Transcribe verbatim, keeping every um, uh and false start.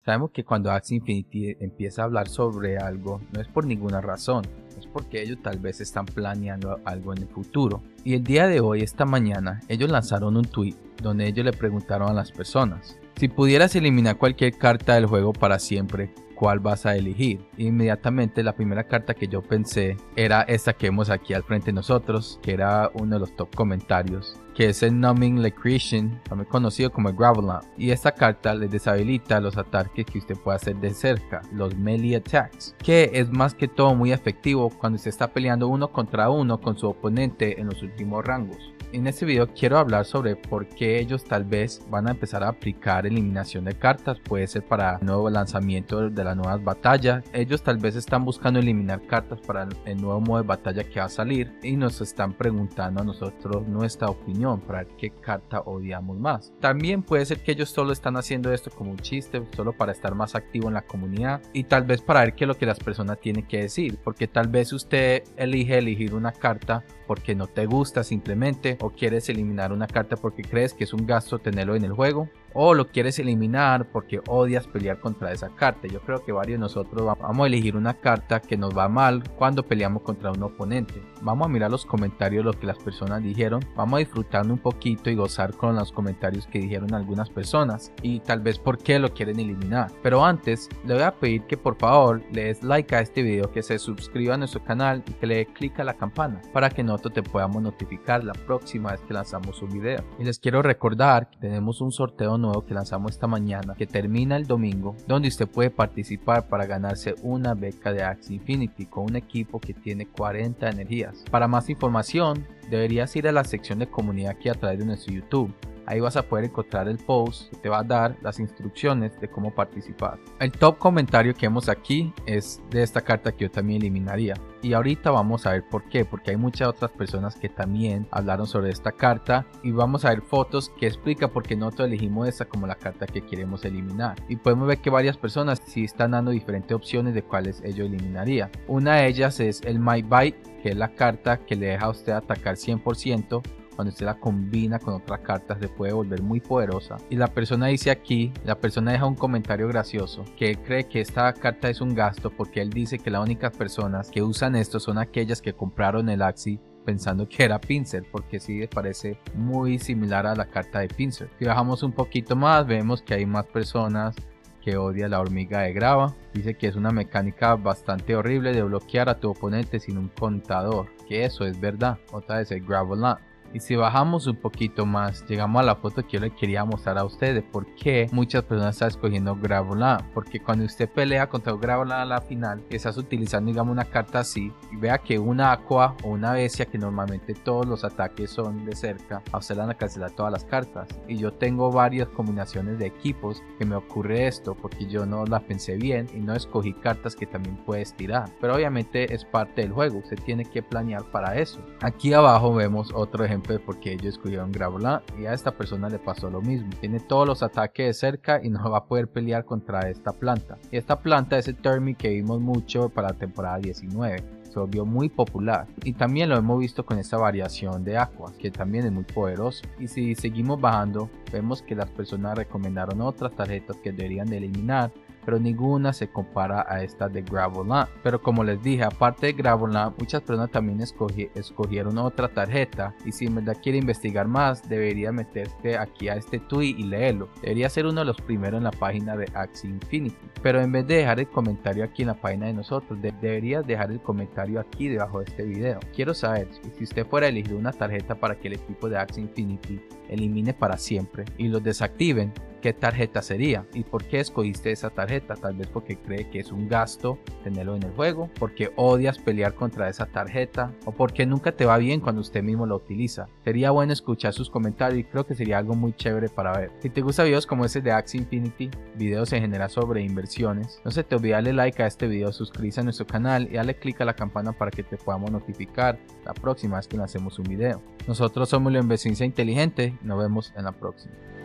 Sabemos que cuando Axie Infinity empieza a hablar sobre algo, no es por ninguna razón, es porque ellos tal vez están planeando algo en el futuro. Y el día de hoy, esta mañana, ellos lanzaron un tweet donde ellos le preguntaron a las personas: si pudieras eliminar cualquier carta del juego para siempre, ¿cuál vas a elegir? Inmediatamente la primera carta que yo pensé era esta que vemos aquí al frente de nosotros, que era uno de los top comentarios, que es el Numbing Electrician, también conocido como el Graveler. Y esta carta les deshabilita los ataques que usted puede hacer de cerca, los melee attacks, que es más que todo muy efectivo cuando se está peleando uno contra uno con su oponente en los últimos rangos. En este video quiero hablar sobre por qué ellos tal vez van a empezar a aplicar eliminación de cartas. Puede ser para el nuevo lanzamiento de las nuevas batallas. Ellos tal vez están buscando eliminar cartas para el nuevo modo de batalla que va a salir y nos están preguntando a nosotros nuestra opinión para ver qué carta odiamos más. También puede ser que ellos solo están haciendo esto como un chiste, solo para estar más activo en la comunidad y tal vez para ver qué es lo que las personas tienen que decir, porque tal vez usted elige elegir una carta porque no te gusta simplemente, o quieres eliminar una carta porque crees que es un gasto tenerlo en el juego, o lo quieres eliminar porque odias pelear contra esa carta. Yo creo que varios de nosotros vamos a elegir una carta que nos va mal cuando peleamos contra un oponente. Vamos a mirar los comentarios, lo que las personas dijeron, vamos a disfrutar un poquito y gozar con los comentarios que dijeron algunas personas y tal vez por qué lo quieren eliminar. Pero antes le voy a pedir que por favor le des like a este video, que se suscriba a nuestro canal y que le dé clic a la campana para que nosotros te podamos notificar la próxima vez que lanzamos un video. Y les quiero recordar que tenemos un sorteo nuevo que lanzamos esta mañana que termina el domingo, donde usted puede participar para ganarse una beca de Axie Infinity con un equipo que tiene cuarenta energías. Para más información deberías ir a la sección de comunidad aquí a través de nuestro YouTube. Ahí vas a poder encontrar el post que te va a dar las instrucciones de cómo participar. El top comentario que vemos aquí es de esta carta que yo también eliminaría. Y ahorita vamos a ver por qué, porque hay muchas otras personas que también hablaron sobre esta carta y vamos a ver fotos que explica por qué nosotros elegimos esta como la carta que queremos eliminar. Y podemos ver que varias personas sí están dando diferentes opciones de cuáles ellos eliminaría. Una de ellas es el Might Bite, que es la carta que le deja a usted atacar cien por ciento. Cuando usted la combina con otras cartas se puede volver muy poderosa. Y la persona dice aquí, la persona deja un comentario gracioso, que él cree que esta carta es un gasto porque él dice que las únicas personas que usan esto son aquellas que compraron el Axie pensando que era Pinsir, porque sí le parece muy similar a la carta de Pinsir. Si bajamos un poquito más vemos que hay más personas que odia la hormiga de grava. Dice que es una mecánica bastante horrible de bloquear a tu oponente sin un contador, que eso es verdad. Otra vez el Graveler. Y si bajamos un poquito más, llegamos a la foto que yo le quería mostrar a ustedes por qué muchas personas están escogiendo Graveler. Porque cuando usted pelea contra un Graveler a la final, estás utilizando digamos una carta así, y vea que una Aqua o una Bestia, que normalmente todos los ataques son de cerca, a usted le van a cancelar todas las cartas. Y yo tengo varias combinaciones de equipos que me ocurre esto porque yo no la pensé bien y no escogí cartas que también puedes tirar. Pero obviamente es parte del juego, usted tiene que planear para eso. Aquí abajo vemos otro ejemplo de por qué ellos escogieron Graveler, y a esta persona le pasó lo mismo. Tiene todos los ataques de cerca y no va a poder pelear contra esta planta. Y esta planta es el Termi que vimos mucho para la temporada diecinueve. Se volvió muy popular y también lo hemos visto con esta variación de Aqua, que también es muy poderoso. Y si seguimos bajando vemos que las personas recomendaron otras tarjetas que deberían de eliminar, pero ninguna se compara a esta de Graveler. Pero como les dije, aparte de Graveler, muchas personas también escogi escogieron otra tarjeta, y si en verdad quiere investigar más debería meterse aquí a este tweet y leerlo. Debería ser uno de los primeros en la página de Axie Infinity. Pero en vez de dejar el comentario aquí en la página de nosotros, de deberías dejar el comentario aquí debajo de este video. Quiero saber si usted fuera a elegir una tarjeta para que el equipo de Axie Infinity elimine para siempre y los desactiven, ¿qué tarjeta sería? ¿Y por qué escogiste esa tarjeta? Tal vez porque cree que es un gasto tenerlo en el juego, porque odias pelear contra esa tarjeta, o porque nunca te va bien cuando usted mismo la utiliza. Sería bueno escuchar sus comentarios y creo que sería algo muy chévere para ver. Si te gustan videos como ese de Axie Infinity, videos en general sobre inversiones, no se te olvide darle like a este video, suscribirse a nuestro canal y darle click a la campana para que te podamos notificar la próxima vez que lancemos un video. Nosotros somos la Inversiones Inteligente, nos vemos en la próxima.